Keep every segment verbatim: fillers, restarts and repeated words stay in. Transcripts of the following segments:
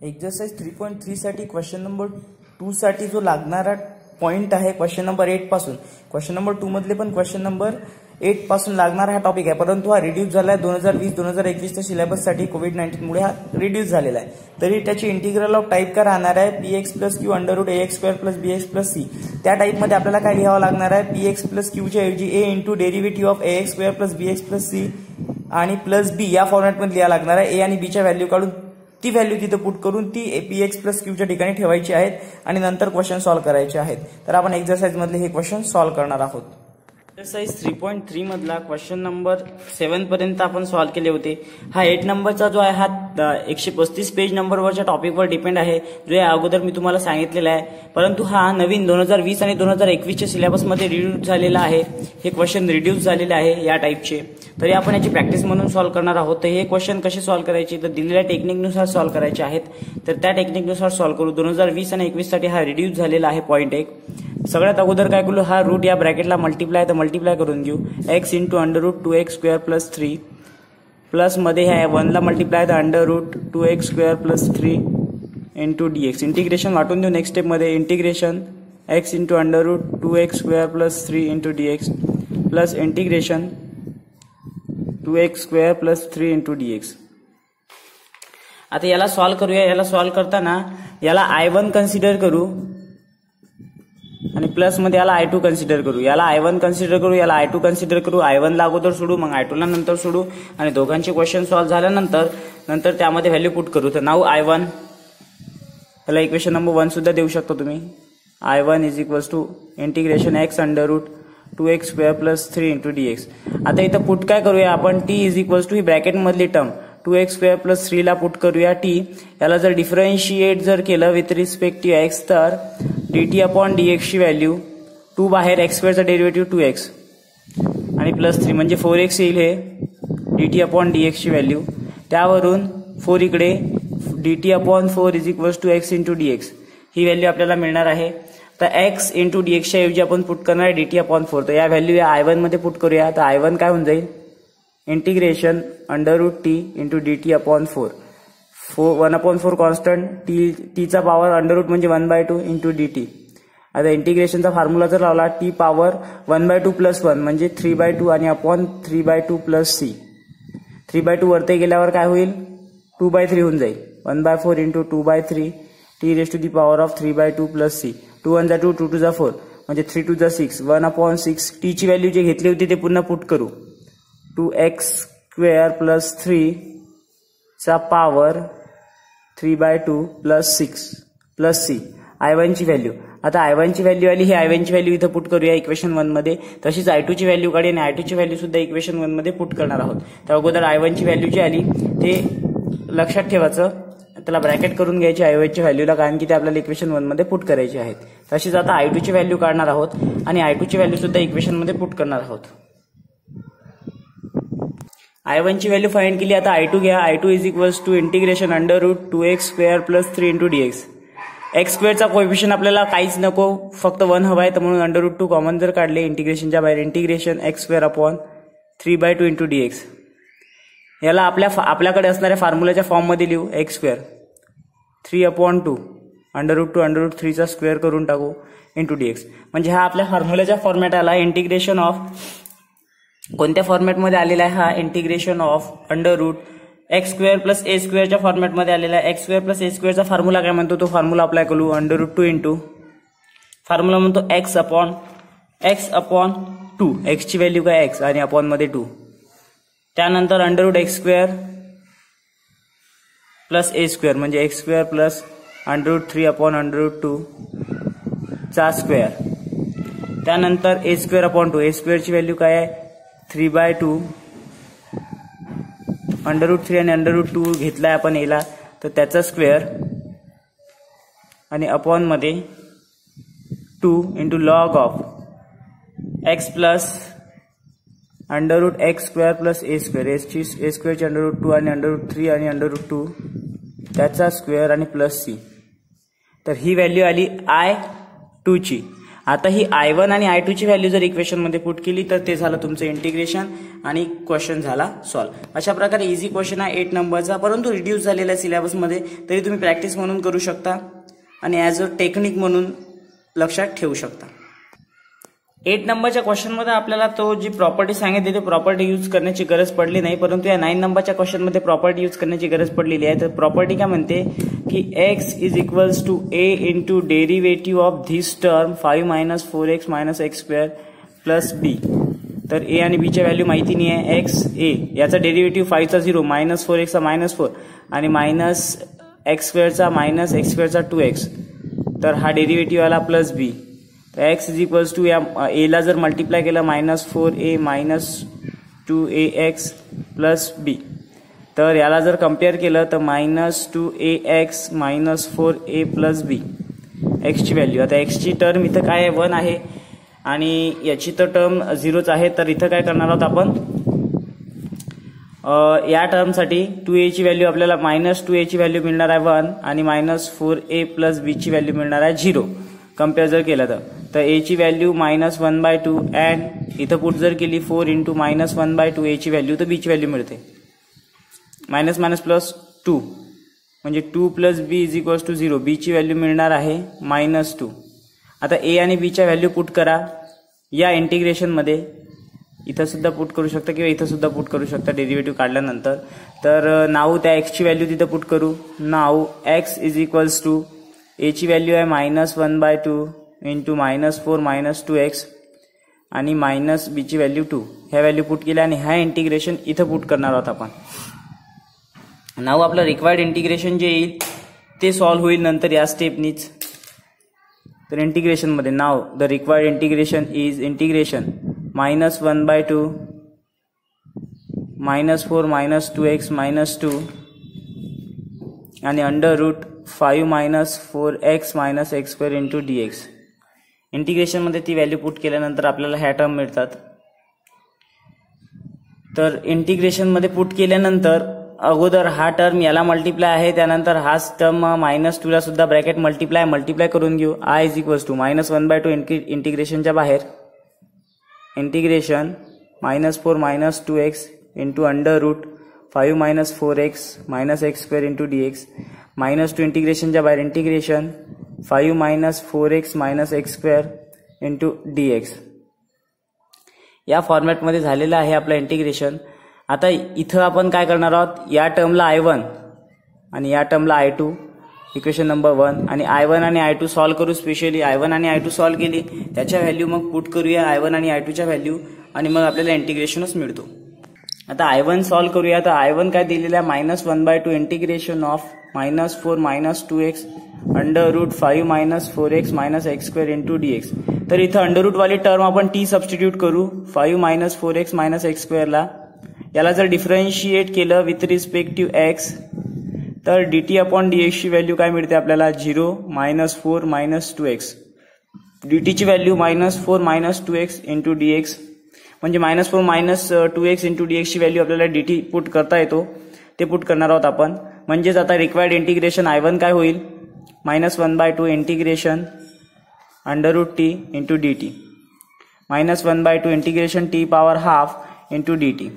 Exercise three point three साठी question number two साठी जो लागणारा पॉइंट आहे क्वेश्चन नंबर एट पासून क्वेश्चन नंबर टू मधले पण क्वेश्चन नंबर एट पासून लागणारा हा टॉपिक आहे, परंतु हा रिड्यूस झाला आहे दोन हजार वीस दोन हजार एकवीसच्या सिलेबससाठी कोविड नाईन्टीन मुळे हा रिड्यूस झालेला आहे. तरी त्याची इंटिग्रल ऑफ टाईप काय राहणार आहे, P x plus q under root a x square plus b x plus c. त्या टाईपमध्ये आपल्याला काय लिहावं लागणार आहे, पी एक्स प्लस क्यूच्या ऐवजी a into derivative of a x square plus b x plus c आणि प्लस बी या फॉर्मॅटमध्ये लिहावं लागणार आहे. ए आणि बीच्या व्हॅल्यू काढून ती व्हॅल्यू तिथे पुट करून ती पी एक्स प्लस क्यूच्या ठिकाणी ठेवायची आहेत आणि नंतर क्वेश्चन सॉल्व्ह करायचे आहेत. तर आपण एक्सरसाइज मधले हे क्वेश्चन सॉल्व्ह करणार आहोत. एक्सरसाइज थ्री पॉईंट थ्री मधला क्वेश्चन नंबर सेवन पर्यंत आपण सॉल्व्ह केले होते. हा एट नंबरचा जो आहे हा एकशे पस्तीस पेज नंबरवरच्या टॉपिकवर डिपेंड आहे, जो या अगोदर मी तुम्हाला सांगितलेला आहे. परंतु हा नवीन दोन हजार वीस आणि दोन हजार एकवीसच्या सिलेबसमध्ये रिड्यूस झालेला आहे. हे क्वेश्चन रिड्यूस झालेले आहे या टाईपचे. तरी आपण याची प्रॅक्टिस म्हणून सॉल्व्ह करणार आहोत. तर हे क्वेश्चन कसे सॉल्व्ह करायचे, तर दिलेल्या टेक्निकनुसार सॉल्व्ह करायचे आहेत. तर त्या टेक्निकनुसार सॉल्व्ह करू. दोन हजार वीस आणि एकवीस साठी हा रिड्यूस झालेला आहे पॉईंट एक. सगळ्यात अगोदर काय करू, हा रूट या ब्रॅकेटला मल्टिप्लाय तर मल्टिप्लाय करून घेऊ. X into under root two x square plus three plus मध्ये ह्या वनला मल्टिप्लाय तर under root two x square plus three into d x. Integration वाटून देऊ नेक्स्ट स्टेपमध्ये. Integration x into under root two x square plus three into d x plus integration two x square plus three into d x. आता याला solve करूया. याला solve करताना याला I one consider करू आणि प्लस मध्ये याला आय टू कन्सिडर करू. याला आय वन कन्सिडर करू, याला आय टू कन्सिडर करू. आय वन ला अगोदर सोडू, मग आय टू ला नंतर सोडू आणि दोघांचे क्वेश्चन सॉल्व्ह झाल्यानंतर नंतर त्यामध्ये व्हॅल्यू पुट करू. तर नाऊ आय वन, याला इक्वेशन नंबर वन सुद्धा देऊ शकतो तुम्ही. I one is equals to integration x under root two x square plus three into d x. आता इथं पुट काय करूया आपण, टी इज इक्वल्स टू ही ब्रॅकेट मधली term two x square plus three ला पुट करूया टी. याला जर डिफरन्शिएट जर केलं विथ रिस्पेक्ट टू एक्स तर d t upon d x ची व्हॅल्यू टू बाहेर एक्स स्क्वेअरचा डेरिव्हेटिव्ह टू एक्स आणि प्लस थ्री म्हणजे फोर एक्स येईल. हे d t upon d x ची व्हॅल्यू, त्यावरून फोर इकडे d t upon four is equals to x into d x ही व्हॅल्यू आपल्याला मिळणार आहे. तर एक्स इंटू डी एक्सच्या ऐवजी आपण पुट करणार आहे डी टी अपॉन फोर. तर या व्हॅल्यू या आय वन मध्ये पुट करूया. तर आय वन काय होऊन जाईल, integration under root t into d t upon four. Four one upon four constant, t टीचा पॉवर अंडर रूट म्हणजे one by two into d t. आता इंटिग्रेशनचा फॉर्म्युला जर लावला, t power one by two plus one म्हणजे three by two आणि upon three by two plus c. Three by two वरती गेल्यावर काय होईल, टू बाय थ्री होऊन जाईल. One by four into to by three t raise to the power of three by two plus c. Two one जा two, two two जा four म्हणजे three two जा six. One upon six t ची value जे घेतली होती ते पुन्हा पुट करू. Two x square plus three चा power three by two plus six plus c I one ची व्हॅल्यू. आता आय वन ची व्हॅल्यू आली, ही आय वन ची व्हॅल्यू इथं पुट करूया इक्वेशन वन मध्ये. तशीच आय टू ची व्हॅल्यू काढी आणि आय टू ची व्हॅल्यू सुद्धा इक्वेशन वन मध्ये पुट करणार आहोत. तर अगोदर आय वन ची व्हॅल्यू जी आली ते लक्षात ठेवायचं, त्याला ब्रॅकेट करून घ्यायची आय वन ची व्हॅल्यूला, कारण की ते आपल्याला इक्वेशन वन मध्ये पुट करायची आहेत. तशीच आता आय टू ची व्हॅल्यू काढणार आहोत आणि आय टू ची व्हॅल्यू सुद्धा इक्वेशन मध्ये पुट करणार आहोत. आय वन ची व्हॅल्यू फाइंड केली. आता आय टू घ्या. I two is equals to integration under root two x square plus three into d x. X स्क्वेअरचा कोएफिशियंट आपल्याला काहीच नको, फक्त वन हवा आहे, तर म्हणून अंडर रूट टू कॉमन जर काढले इंटिग्रेशनच्या बाहेर, integration x square upon three by two into d x. याला आपल्या आपल्याकडे असणाऱ्या फॉर्म्युलाच्या फॉर्ममध्ये लिहू. X square three upon two under root two under root थ्रीचा स्क्वेअर करून टाकू इंटू डी एक्स. म्हणजे हा आपल्या फॉर्म्युलाच्या फॉर्मॅट आला. इंटिग्रेशन ऑफ कोणत्या फॉर्मॅटमध्ये आलेला आहे, हा integration of under root x square plus a स्क्वेअरच्या फॉर्मॅटमध्ये आलेला आहे. एक्स स्क्वेअर प्लस ए स्क्वेअरचा फॉर्म्युला काय म्हणतो, तो फॉर्म्युला अप्लाय करू. Under root two into formula म्हणतो x upon x upon two, एक्सची व्हॅल्यू काय एक्स आणि अपॉन मध्ये टू. त्यानंतर under root x square plus a square म्हणजे x square plus under root three upon under root two चा square. त्यानंतर a square upon two, a स्क्वेअरची value काय आहे three by two under root three आणि under root two घेतलाय आपण एला, तर त्याचा स्क्वेअर आणि अपॉन मध्ये two into log of x plus under root x square plus a square. एसची ए स्क्वेअरची अंडर रूट टू आणि अंडर रूट थ्री आणि अंडर रूट टू त्याचा स्क्वेअर आणि प्लस सी. तर ही व्हॅल्यू आली आय टू ची. आता ही आय वन आणि आय टू ची व्हॅल्यू जर इक्वेशनमध्ये पुट केली तर ते झालं तुमचं इंटिग्रेशन आणि क्वेश्चन झाला सॉल्व्ह. अशा प्रकारे इझी क्वेश्चन आहे एट नंबरचा, परंतु रिड्यूस झालेल्या सिलेबसमध्ये, तरी तुम्ही प्रॅक्टिस म्हणून करू शकता आणि ॲज अ टेक्निक म्हणून लक्षात ठेवू शकता. एट नंबरच्या क्वेश्चनमध्ये आपल्याला तो जी प्रॉपर्टी सांगितली ते प्रॉपर्टी यूज करण्याची गरज पडली नाही, परंतु या नाईन नंबरच्या क्वेश्चनमध्ये प्रॉपर्टी यूज करण्याची गरज पडलेली आहे. तर प्रॉपर्टी काय म्हणते की x is equals to a into derivative of this term five minus four x minus x square plus b. तर ए आणि बीच्या व्हॅल्यू माहिती नाही आहे. एक्स ए याचा डेरिव्हेटिव्ह फाईव्हचा झिरो, मायनस फोर एक्सचा मायनस फोर आणि मायनस एक्स स्क्वेअरचा मायनस एक्स स्क्वेअरचा टू एक्स. तर हा डेरिव्हेटिव्ह आला प्लस बी. तर एक्स इज इक्वल्स टू या एला जर मल्टिप्लाय केलं minus four a minus two a x plus b. तर याला जर कम्पेअर केलं तर minus two a x minus four a plus b एक्सची व्हॅल्यू. आता एक्सची टर्म इथं काय आहे वन आहे आणि याची तर टर्म झिरोच आहे. तर इथं काय करणार आहोत आपण, या टर्मसाठी टू ए ची व्हॅल्यू आपल्याला मायनस टू ए ची व्हॅल्यू मिळणार आहे वन आणि minus four a plus b ची व्हॅल्यू मिळणार आहे झिरो. कम्पेअर जर केलं तर तर ए ची value minus one by two and इथं पुट जर केली four into minus one by two a ची व्हॅल्यू तर बी ची व्हॅल्यू मिळते मायनस मायनस प्लस टू म्हणजे two plus b is equals to zero. B ची व्हॅल्यू मिळणार आहे मायनस टू. आता ए आणि बीच्या व्हॅल्यू पुट करा या इंटिग्रेशनमध्ये. इथं सुद्धा पुट करू शकता किंवा इथं सुद्धा पुट करू शकता डेरिव्हेटिव्ह काढल्यानंतर. तर नाव त्या एक्सची व्हॅल्यू तिथं पुट करू. Now x is equals to a ची व्हॅल्यू आहे minus one by two into minus four minus two x आणि मायनस बी ची व्हॅल्यू टू. ह्या व्हॅल्यू पुट केल्या आणि ह्या इंटिग्रेशन इथं पुट करणार आहोत आपण. नाव आपलं रिक्वायर्ड इंटिग्रेशन जे येईल ते सॉल्व्ह होईल नंतर या स्टेपनीच. तर इंटिग्रेशनमध्ये now the required integration is integration minus one by two minus four minus two x minus two आणि under root five minus four x minus x square into d x. इंटिग्रेशनमध्ये ती व्हॅल्यू पुट केल्यानंतर आपल्याला ह्या term मिळतात. तर इंटिग्रेशनमध्ये put केल्यानंतर अगोदर हा टर्म याला मल्टिप्लाय आहे, त्यानंतर हाच टर्म मायनस टूला सुद्धा ब्रॅकेट मल्टिप्लाय मल्टिप्लाय करून घेऊ. I is equals to minus one by two इंटिग्रेशनच्या बाहेर integration minus four minus two x into under root five minus four x minus x square into d x minus two इंटिग्रेशनच्या बाहेर integration five minus four x minus x square into d x. या फॉर्मॅटमध्ये झालेलं आहे आपलं integration. आता इथं आपण काय करणार आहोत, या टर्मला आय वन आणि या टर्मला I two equation number one आणि आय वन आणि आय टू सॉल्व्ह करू. स्पेशली आय वन आणि आय टू सॉल्व्ह केली त्याच्या व्हॅल्यू मग पुट करूया आय वन आणि आय टूच्या व्हॅल्यू आणि मग आपल्याला इंटिग्रेशनच मिळतो. आता आय वन सॉल्व्ह करूया. तर आय वन काय दिलेलं आहे minus one by two integration of minus four minus two x under root five minus four x minus x square into d x. तर इथं अंडर रूट वाली टर्म आपण t substitute करू five minus four x minus x स्क्वेअरला. याला जर differentiate केलं with respective x तर डी टी अपॉन डी एक्सची व्हॅल्यू काय मिळते आपल्याला zero minus four minus two x. D टीची value minus four minus two x into d x म्हणजे minus four minus two x into d एक्सची value आपल्याला d t put करता येतो ते पुट करणार आहोत आपण. म्हणजेच आता रिक्वायर्ड इंटिग्रेशन आय वन काय होईल minus one by two integration under root t into d t minus one by two integration t power half into d t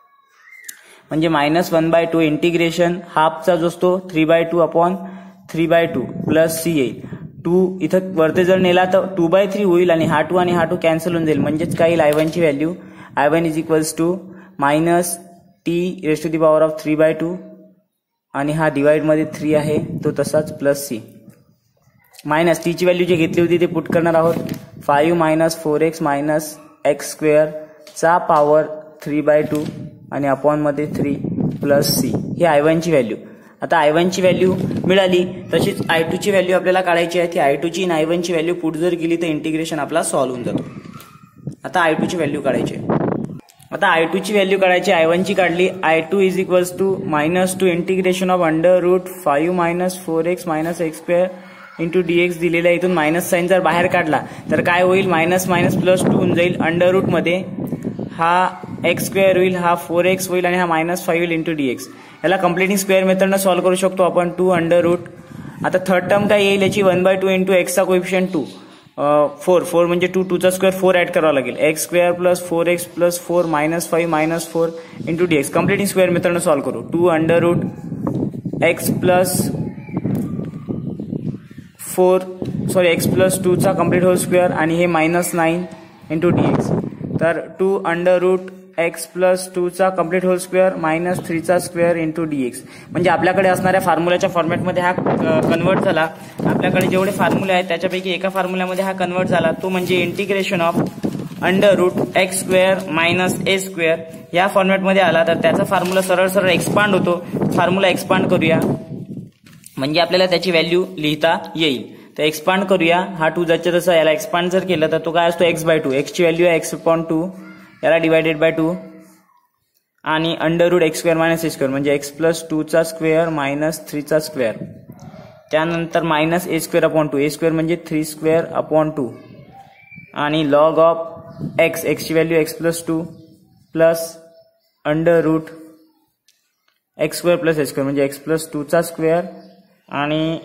म्हणजे minus one by two integration हाफचा जो असतो three by two upon three by two plus c येईल. Two इथं वरते जर नेला तर टू बाय थ्री होईल आणि हा टू आणि हा टू कॅन्सल होऊन जाईल. म्हणजेच काय येईल आय वनची value I one is equals to minus t raise to the power of three by two आणि हा डिवाइडमध्ये थ्री आहे तो तसाच प्लस सी मायनस टीची व्हॅल्यू जी घेतली होती ते पुट करणार आहोत five minus four x minus x स्क्वेअरचा पॉवर थ्री बाय टू आणि अपॉनमध्ये थ्री प्लस सी ही आय वनची व्हॅल्यू. आता आय वनची व्हॅल्यू मिळाली तशीच आय टूची व्हॅल्यू आपल्याला काढायची आहे. ती आय टूची आणि आय वनची व्हॅल्यू पुट जर गेली तर इंटिग्रेशन आपला सॉल्व्ह होऊन जातो. आता आय टूची व्हॅल्यू काढायची आहे. आता आय टूची व्हॅल्यू काढायची आय वनची काढली. I two is equals to minus two integration of under root five minus four x minus x square into d x दिलेला. इथून मायनस साईन जर बाहेर काढला तर काय होईल मायनस मायनस प्लस टू होऊन जाईल. अंडर रूटमध्ये हा एक्स स्क्वेअर होईल हा फोर एक्स होईल आणि हा मायनस फाईव्ह होईल इंटू डी एक्स. याला कम्प्लिटिंग स्क्वेअर मेथडनं सॉल्व्ह करू शकतो आपण. टू अंडर रूट आता थर्ड टर्म काय येईल याची वन बाय टू इंटू एक्सचा कोएफिशियंट टू फोर फोर म्हणजे टू टूचा स्क्वेअर फोर ऍड करावा लागेल. X square plus four x plus four minus five minus four into d x. Completing square मेथडनं सॉल्व्ह करू. Two under root x plus four sorry x plus टूचा complete whole square आणि हे minus nine into d x. तर two under root x plus टूचा complete whole square minus थ्रीचा square into d x. म्हणजे आपल्याकडे असणाऱ्या फॉर्म्युलाच्या फॉर्मॅटमध्ये हा कन्वर्ट झाला. आपल्याकडे जेवढे फॉर्म्युले आहेत त्याच्यापैकी एका फॉर्म्युल्यामध्ये हा कन्वर्ट झाला, तो म्हणजे integration of under root x square minus a square या फॉर्मॅटमध्ये आला. तर त्याचा फॉर्म्युला सरळ सरळ एक्सपांड होतो. फॉर्म्युला एक्सपांड करूया म्हणजे आपल्याला त्याची व्हॅल्यू लिहिता येईल. तर एक्सपांड करूया. हा टू जायचं तसं याला एक्सपांड जर केलं तर तो काय असतो एक्स बाय टू. एक्सची व्हॅल्यू आहे एक्स अपॉन टू, याला डिवायडेड बाय टू आणि under root x square minus a square म्हणजे एक्स प्लस टूचा स्क्वेअर मायनस थ्रीचा स्क्वेअर. त्यानंतर minus a square upon two. A square म्हणजे थ्री स्क्वेअर अपॉन टू आणि लॉग ऑफ एक्स. एक्सची value x plus two plus under root x square plus a square म्हणजे x plus टूचा square आणि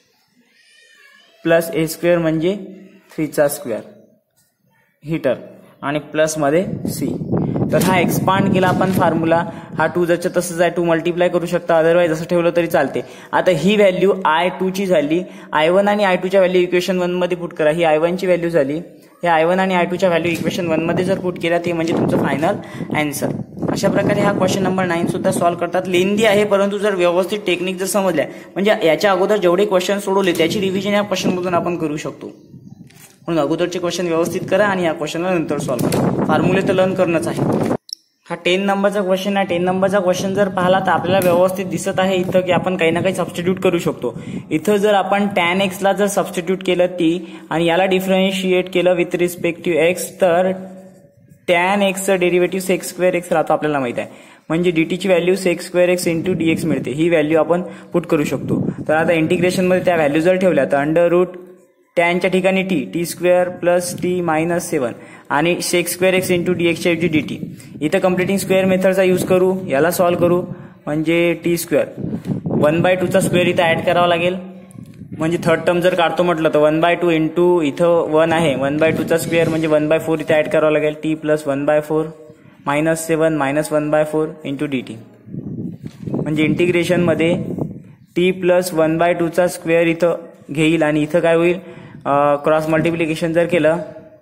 plus a square म्हणजे थ्रीचा square ही term आणि प्लस मध्ये सी. तर हा एक्सपांड केला आपण फॉर्म्युला. हा टू जसं तसंच आहे, टू मल्टिप्लाय करू शकता, अदरवाईज असं ठेवलं तरी चालते. आता ही व्हॅल्यू आय टू ची झाली. आय वन आणि आय टूच्या व्हॅल्यू इक्वेशन वन मध्ये पुट करा. ही आय वन ची व्हॅल्यू झाली. हे आय वन आणि आय टूच्या व्हॅल्यू इक्वेशन वन मध्ये जर पुट केल्या ते म्हणजे तुमचं फायनल अँसर. अशा प्रकारे हा क्वेश्चन नंबर नाईन सुद्धा सॉल्व्ह करतात. लेंदी आहे परंतु जर व्यवस्थित टेक्निक जर समजल्या म्हणजे याच्या अगोदर जेवढे क्वेश्चन सोडवले त्याची रिव्हिजन या क्वेश्चन मधून आपण करू शकतो. म्हणून अगोदरचे क्वेश्चन व्यवस्थित करा आणि या क्वेश्चनला नंतर सॉल्व्ह करा. फॉर्म्युले तर लर्न करणंच आहे. हा टेन नंबरचा क्वेश्चन आहे. टेन नंबरचा क्वेश्चन जर पाहिला तर आपल्याला व्यवस्थित दिसत आहे इथं की आपण काही ना काही सबस्टिट्यूट करू शकतो. इथं जर आपण टॅन एक्सला जर सबस्टिट्यूट केलं टी आणि याला डिफरन्शिएट केलं विथ रिस्पेक्ट टू एक्स तर टॅन एक्सचं डेरिव्हेटिव्ह सेक्स स्क्वेअर एक्स राहतो आपल्याला माहित आहे. म्हणजे डीटीची value sec square x into d x मिळते. ही व्हॅल्यू आपण पुट करू शकतो. तर आता इंटिग्रेशनमध्ये त्या व्हॅल्यू जर ठेवल्या तर अंडर रूट टॅनच्या ठिकाणी t t square plus t minus seven आणि sec square x into d एक्सच्या ऐवजी डी टी. इथं कम्प्लिटिंग स्क्वेअर मेथडचा यूज करू. याला सॉल्व्ह करू म्हणजे टी स्क्वेअर वन बाय टूचा स्क्वेअर इथं ऍड करावा लागेल. म्हणजे थर्ड टर्म जर काढतो म्हटलं तर वन बाय टू इंटू इथं वन आहे वन बाय टूचा स्क्वेअर म्हणजे वन बाय फोर इथं ऍड करावा लागेल. T plus one by four minus seven minus one by four into d t. म्हणजे इंटिग्रेशनमध्ये टी प्लस वन बाय टूचा स्क्वेअर इथं घेईल आणि इथं काय होईल क्रॉस मल्टिप्लिकेशन जर केलं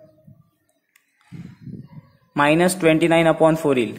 minus twenty nine upon four येईल.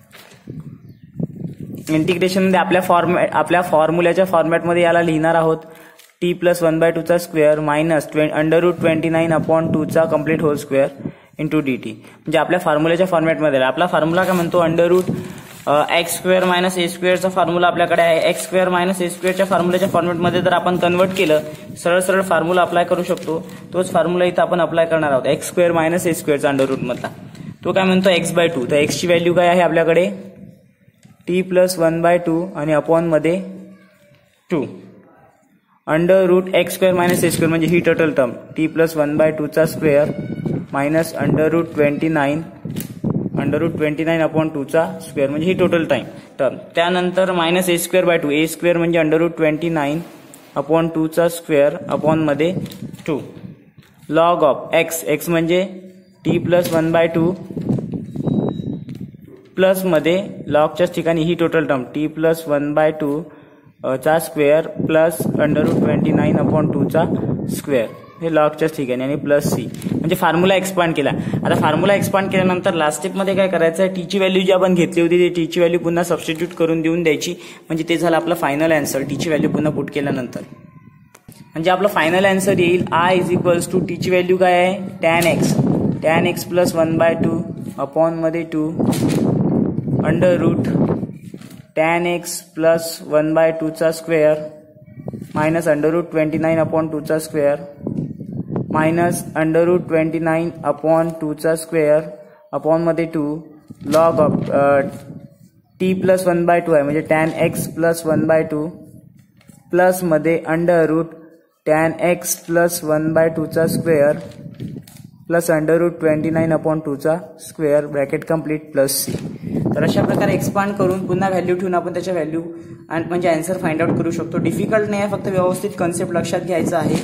इंटिग्रेशनमध्ये आपल्या फॉर्मॅट आपल्या फॉर्म्युल्याच्या फॉर्मॅटमध्ये याला लिहिणार आहोत टी प्लस वन बाय टूचा square minus under root twenty nine upon टूचा complete whole square into d t. म्हणजे आपल्या फॉर्म्युल्याच्या फॉर्मॅटमध्ये आपला फॉर्म्युला काय म्हणतो under root x square minus a स्क्वेअरचा फॉर्म्युला आपल्याकडे आहे. एक्स स्क्वेअर मायनस ए स्क्वेअरच्या फॉर्म्युल्याच्या फॉर्मॅटमध्ये जर आपण कन्वर्ट केलं सरळ सरळ फॉर्म्युला अप्लाय करू शकतो. तोच फॉर्म्युला इथं आपण अप्लाय करणार आहोत. एक्स स्क्वेअर मायनस ए स्क्वेअरचा अंडर रूट मधला तो काय म्हणतो एक्स बाय टू. तर एक्सची व्हॅल्यू काय आहे आपल्याकडे t plus one by two आणि अपॉन मध्ये two under root x square minus a square म्हणजे ही total term t plus one by टूचा square minus under root twenty nine under root twenty nine upon टूचा square म्हणजे ही total time term. त्यानंतर minus a square by two. A square म्हणजे under root twenty nine upon टूचा square upon मध्ये two log of x. X म्हणजे t plus one by two plus मध्ये लॉगच्याच ठिकाणी ही total term t plus one by two चा square plus under root twenty nine upon टूचा square हे लॉगच्याच ठिकाणी आणि प्लस सी. म्हणजे फॉर्म्युला एक्सपांड केला. आता फॉर्म्युला एक्सपांड केल्यानंतर लास्ट स्टेपमध्ये काय करायचं आहे टीची व्हॅल्यू जी आपण घेतली होती ती टीची व्हॅल्यू पुन्हा सबस्टिट्यूट करून देऊन द्यायची. म्हणजे ते झालं आपलं फायनल अँसर. टीची व्हॅल्यू पुन्हा पुट केल्यानंतर म्हणजे आपलं फायनल अँसर येईल आय इज इक्वल्स टू टीची व्हॅल्यू काय आहे tan x tan x plus one by two upon मध्ये two under root tan x plus one by टूचा square minus under root twenty nine upon टूचा square minus under root twenty nine upon टूचा square upon मध्ये two log of t plus one by to आहे म्हणजे tan x plus one by two plus मध्ये under root tan x plus one by टूचा square plus under root twenty nine upon टूचा square bracket complete plus c. तर अशा प्रकारे expand करून पुन्हा व्हॅल्यू ठेवून आपण त्याच्या व्हॅल्यू म्हणजे अँसर फाइंड आउट करू शकतो. डिफिकल्ट नाही आहे, फक्त व्यवस्थित कन्सेप्ट लक्षात घ्यायचा आहे.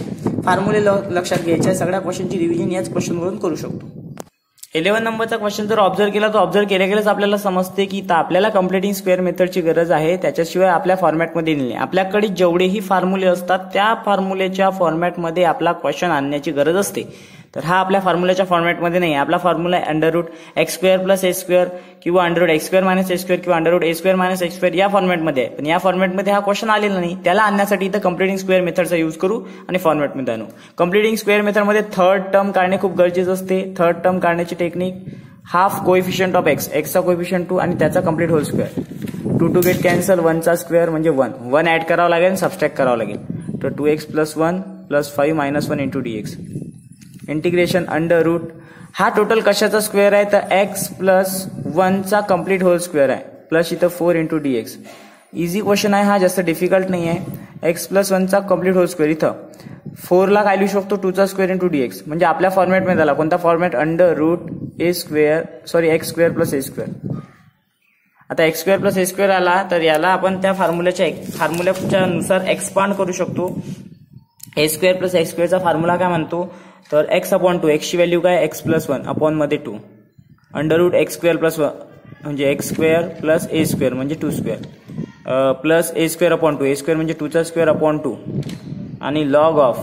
फॉर्म्युले लक्षात घ्यायचे, सगळ्या क्वेश्चनची रिव्हिजन याच क्वेश्चनवरून करू शकतो. इलेव्हन नंबरचा क्वेश्चन जर ऑब्झर्व केला तर ऑब्झर्व केल्या गेल्याच आपल्याला समजते की आपल्याला कम्प्लिटिंग स्क्वेअर मेथडची गरज आहे, त्याच्याशिवाय आपल्या फॉर्मॅटमध्ये नाही. आपल्याकडे जेवढेही फॉर्म्युले असतात त्या फॉर्म्युलेच्या फॉर्मॅटमध्ये आपला क्वेश्चन आणण्याची गरज असते. तर हा आपल्या फॉर्म्युल्याच्या फॉर्मॅटमध्ये नाही. आपला फॉर्म्युला आहे under root x square plus a square किंवा under root x square minus a square किंवा under root a square minus x square या फॉर्मॅटमध्ये आहे. पण या फॉर्मॅटमध्ये हा क्वेश्चन आलेला नाही. त्याला आणण्यासाठी इथं कम्प्लिटिंग स्क्वेअर मेथडचा यूज करू आणि फॉर्मॅटमध्ये आणू. कम्प्लिटिंग स्क्वेअर मेथडमध्ये थर्ड टर्म काढणे खूप गरजेचं असते. थर्ड टर्म काढण्याची technique half coefficient of x, एक्सचा कोएफिशियंट टू आणि त्याचा complete whole square. Two two get cancel, वनचा स्क्वेअर म्हणजे वन, वन ऍड करावं लागेल, सबस्ट्रॅक्ट करावं लागेल. तर two x plus one plus five minus one into d x. Integration under root, हा टोटल कशाचा स्क्वेअर आहे तर एक्स प्लस वनचा कम्प्लीट होल स्क्वेअर आहे प्लस इथं four into d x. Easy question आहे हा, जास्त डिफिकल्ट नाही आहे. एक्स प्लस वनचा कम्प्लीट होल स्क्वेअर, इथं फोरला काय लिहू शकतो टूचा स्क्वेअर इंटू डी एक्स. म्हणजे आपल्या फॉर्मॅटमध्ये आला कोणता format under root a square sorry x square plus a square. आता x square plus a square आला तर याला आपण त्या फॉर्म्युल्याच्या फॉर्म्युल्याच्या नुसार एक्सपांड करू शकतो. ए स्क्वेअर प्लस एक्स स्क्वेअरचा फॉर्म्युला काय म्हणतो तर एक्स अपॉन टू, एक्सची व्हॅल्यू काय एक्स प्लस वन अपॉन मध्ये two, under root x square plus one म्हणजे x square plus a square म्हणजे two square plus a square upon two, a square म्हणजे टूचा स्क्वेअर अपॉन टू आणि log of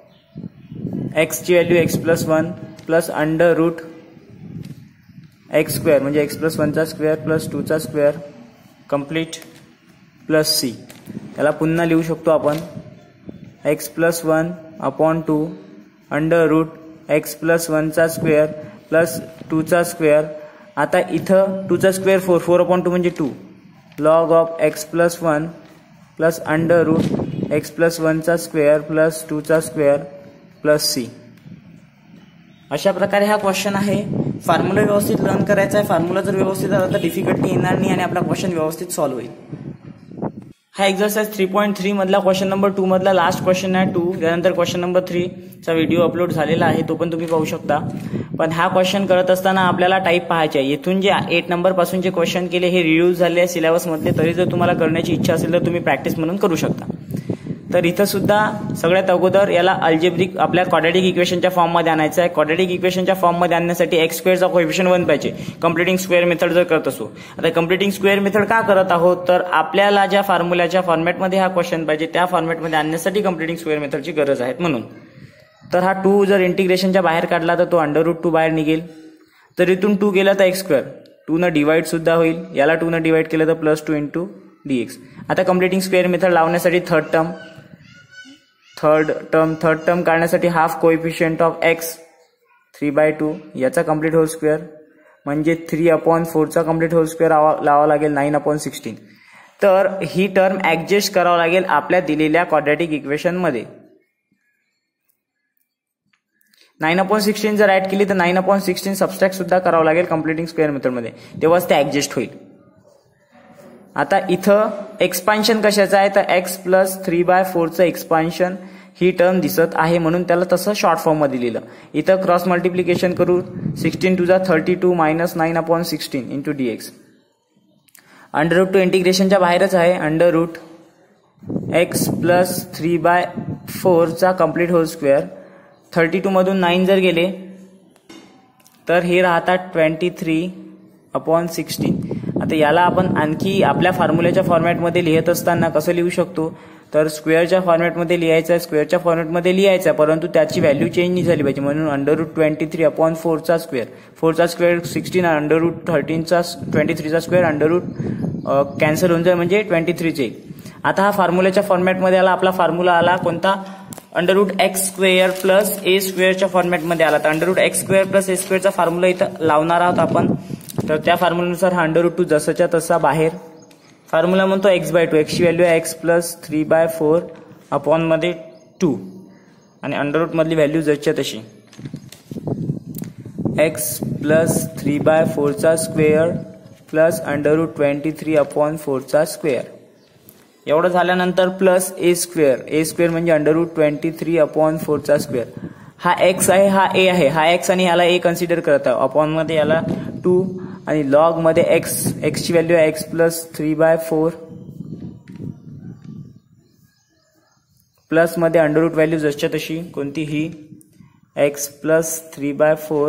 एक्सची value x plus one plus under root x square म्हणजे x plus वनचा square plus टूचा square complete plus c. याला पुन्हा लिहू शकतो आपण x plus one upon two under root x plus वनचा स्क्वेअर प्लस टूचा स्क्वेअर. आता इथं टूचा square four, four upon two म्हणजे two, log of x plus one plus under root x plus वनचा स्क्वेअर प्लस टूचा स्क्वेअर प्लस सी. अशा प्रकारे हा क्वेश्चन आहे. फॉर्म्युला व्यवस्थित लर्न करायचा आहे. फॉर्म्युला जर व्यवस्थित आला तर डिफिकल्टी येणार नाही आणि आपला क्वेश्चन व्यवस्थित सॉल्व्ह होईल. हा एक्झरसाइज थ्री पॉईंट थ्री मधला क्वेश्चन नंबर टू मधला लास्ट क्वेश्चन आहे टू. त्यानंतर क्वेश्चन नंबर थ्री चा व्हिडिओ अपलोड झालेला आहे, तो पण तुम्ही पाहू शकता. पण हा क्वेश्चन करत असताना आपल्याला टाईप पाहायचे आहे. येथून जे एट नंबर पासून जे क्वेश्चन केले हे रिड्यूस झाले आहे सिलेबस मधले, तरी जर तुम्हाला करण्याची इच्छा असेल तर तुम्ही प्रॅक्टिस म्हणून करू शकता. तर इथं सुद्धा सगळ्यात अगोदर याला अल्जेब्रिक आपल्या क्वाड्रॅटिक इक्वेशनच्या फॉर्ममध्ये आणायचं आहे. क्वाड्रॅटिक इक्वेशनच्या फॉर्ममध्ये आणण्यासाठी एक्स स्क्वेअरचा कोएफिशियंट वन पाहिजे कम्प्लिटिंग स्क्वेअर मेथड जर करत असो. आता कम्प्लिटिंग स्क्वेअर मेथड का करत आहोत तर आपल्याला ज्या फॉर्म्युल्याच्या फॉर्मॅटमध्ये हा क्वेश्चन पाहिजे त्या फॉर्मॅटमध्ये आणण्यासाठी कम्प्लिटिंग स्क्वेअर मेथडची गरज आहे म्हणून. तर हा टू जर इंटिग्रेशनच्या बाहेर काढला तर तो अंडर रूट टू बाहेर निघेल. तर इथून टू गेला तर एक्स स्क्वेअर, टू न डिवाइड सुद्धा होईल. याला टू न डिवाइड केलं तर plus two into d x. आता कम्प्लिटिंग स्क्वेअर मेथड लावण्यासाठी third term third term third term काढण्यासाठी half coefficient of x three by two याचा कम्प्लीट होल स्क्वेअर म्हणजे थ्री अपॉन फोरचा कम्प्लीट होल स्क्वेअर लावावा लागेल नाईन अपॉन सिक्स्टीन. तर ही term adjust करावं लागेल आपल्या दिलेल्या क्वाड्रॅटिक इक्वेशन मध्ये. नाईन अपॉन सिक्स्टीन जर ऍड केली तर नाईन अपॉन सिक्स्टीन सबस्ट्रॅक्ट सुद्धा करावं लागेल कम्प्लिटिंग स्क्वेअर मेथडमध्ये, तेव्हाच ते ऍडजस्ट होईल. आता इथं एक्सपान्शन कशाचं आहे तर एक्स प्लस थ्री बाय फोरचं एक्सपान्शन ही टर्म दिसत आहे म्हणून त्याला तसं शॉर्ट फॉर्म मध्ये लिहिलं. इथं क्रॉस मल्टिप्लिकेशन करू सिक्स्टीन टू जा thirty two minus nine upon sixteen into d x. Under root two इंटिग्रेशनच्या बाहेरच आहे. Under root x plus three by फोरचा complete whole square. Thirty two मधून नाईन जर गेले तर हे राहतात ट्वेंटी थ्री अपॉन सिक्स्टीन. आता याला आपण आणखी आपल्या फॉर्म्युल्याच्या फॉर्मॅटमध्ये लिहित असताना कसं लिहू शकतो तर स्क्वेअरच्या फॉर्मॅटमध्ये लिहायचं आहे, स्क्वेअरच्या फॉर्मॅटमध्ये लिहायचं आहे, परंतु त्याची व्हॅल्यू चेंज नाही झाली पाहिजे म्हणून under root twenty three upon फोरचा स्क्वेअर, फोरचा स्क्वेअर सिक्स्टीन, अंडर रूट थर्टीनचा ट्वेंटी थ्रीचा स्क्वेअर, अंडर रूट कॅन्सल होऊन जाईल म्हणजे ट्वेंटी थ्रीचे. आता हा फॉर्म्युल्याच्या फॉर्मॅटमध्ये आला. आपला फॉर्म्युला आला कोणता under root x square plus a स्क्वेअरच्या फॉर्मॅटमध्ये आला. तर under root x square plus a स्क्वेअरचा फॉर्म्युला इथं लावणार आहोत आपण. तर त्या फॉर्म्युल्यानुसार हा अंडर रूट टू जसाच्या तसा बाहेर. फॉर्म्युला म्हणतो एक्स बाय टू, एक्सची व्हॅल्यू आहे x plus three by four upon मध्ये टू आणि अंडर रूट मधली व्हॅल्यू जसच्या तशी एक्स प्लस थ्री बाय फोरचा square plus under root twenty three upon फोरचा स्क्वेअर. एवढं झाल्यानंतर plus a square, a square म्हणजे under root twenty three upon फोरचा स्क्वेअर. हा एक्स आहे, हा ए आहे, हा एक्स आणि याला ए कन्सिडर करत आहे. अपॉन मध्ये याला टू आणि लॉग मध्ये एक्स, एक्सची व्हॅल्यू आहे x plus three by four प्लसमध्ये अंडर रूट व्हॅल्यू जसच्या तशी कोणतीही x plus three by four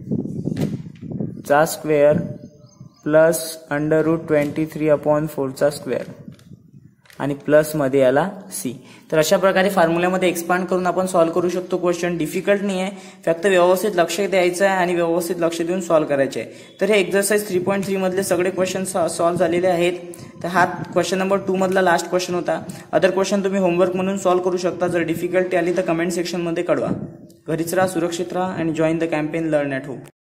चा square plus under root twenty three upon फोरचा स्क्वेअर आणि प्लस मध्ये याला सी. तर अशा प्रकारे फॉर्म्युल्यामध्ये एक्सपांड करून आपण सॉल्व्ह करू शकतो क्वेश्चन. डिफिकल्ट नाही आहे, फक्त व्यवस्थित लक्ष द्यायचं आहे आणि व्यवस्थित लक्ष देऊन सॉल्व्ह करायचे आहे. तर हे एक्सरसाइज थ्री पॉईंट थ्री मधले सगळे क्वेश्चन सॉल्व्ह झालेले आहेत. तर हा क्वेश्चन नंबर टू मधला लास्ट क्वेश्चन होता. अदर क्वेश्चन तुम्ही होमवर्क म्हणून सॉल्व्ह करू शकता. जर डिफिकल्टी आली तर कमेंट सेक्शन मध्ये कळवा. घरीच राहा, सुरक्षित राहा आणि join the campaign learn at home.